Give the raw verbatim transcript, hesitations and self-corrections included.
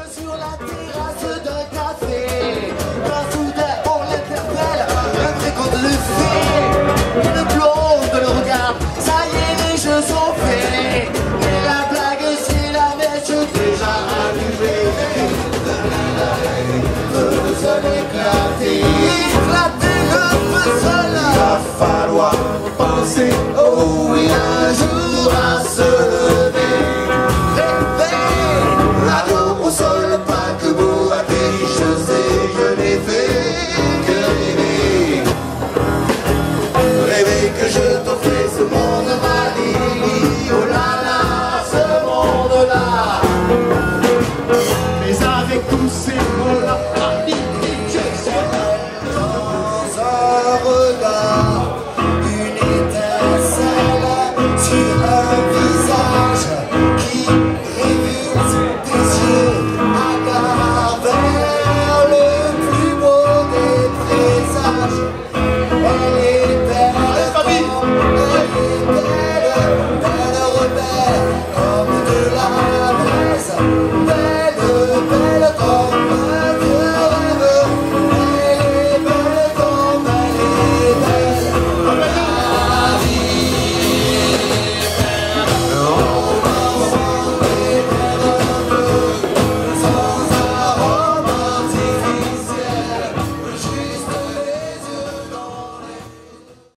sur la terrasse d'un café. Quand soudain on l'interpelle, un fréquente le fait. Une blonde le regarde, ça y est les jeux sont faits. Et la blague c'est la mèche déjà allumée. Le sol éclaté, éclaté le puzzle. Il va falloir penser, oh oui, un jour à se lever.